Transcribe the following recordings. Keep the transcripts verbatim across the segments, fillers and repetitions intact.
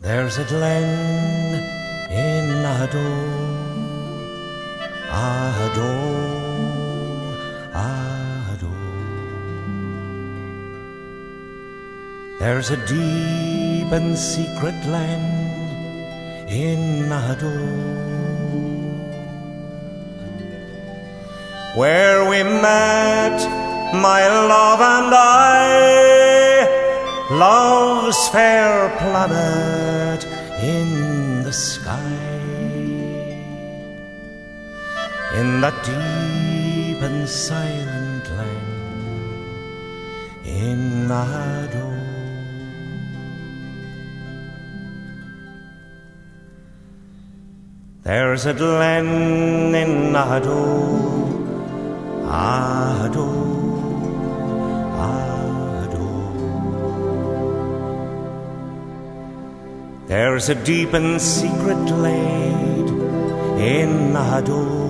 There's a glen in Aghadoe, Aghadoe, Aghadoe. There's a deep and secret land in Aghadoe, where we met, my love and I, love's fair planet in the sky. In that deep and silent land in Aghadoe. There's a glen in Aghadoe, Aghadoe, Aghadoe. There's a deep and secret glade in Aghadoe,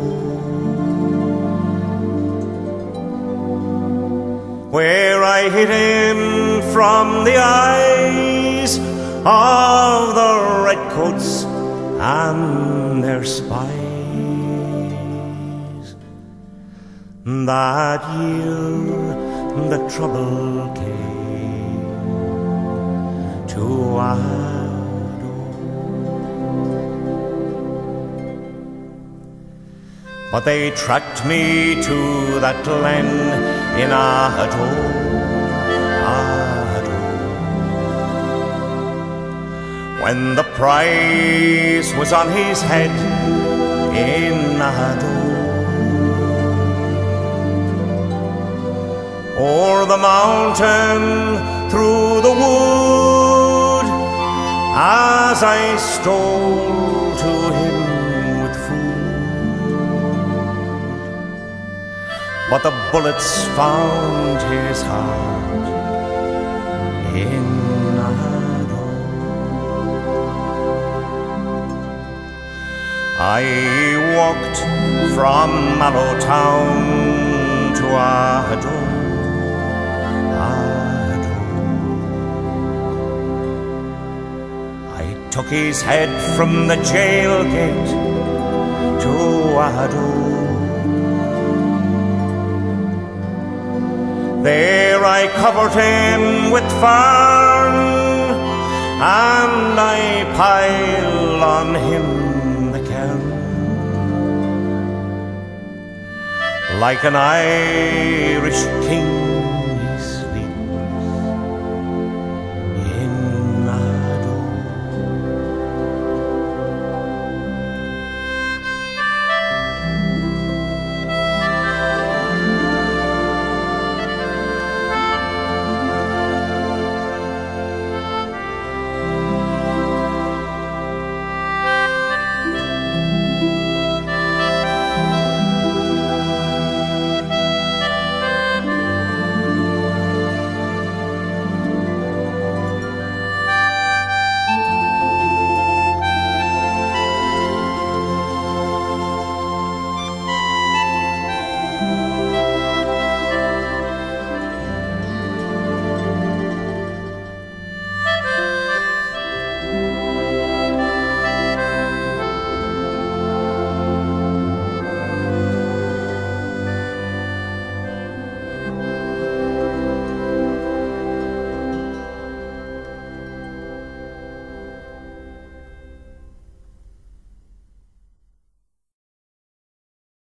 where I hid him from the eyes of the redcoats and their spies. That year the trouble came to Aghadoe, but they tracked me to that glen in Aghadoe, Aghadoe. When the prize was on his head in Aghadoe, o'er the mountain, through the wood, as I stole to him with food. But the bullets found his heart in Aghadoe. I walked from Mallow Town to Aghadoe, took his head from the jail gate to Aghadoe. There I covered him with fern, and I piled on him the cairn. Like an Irish king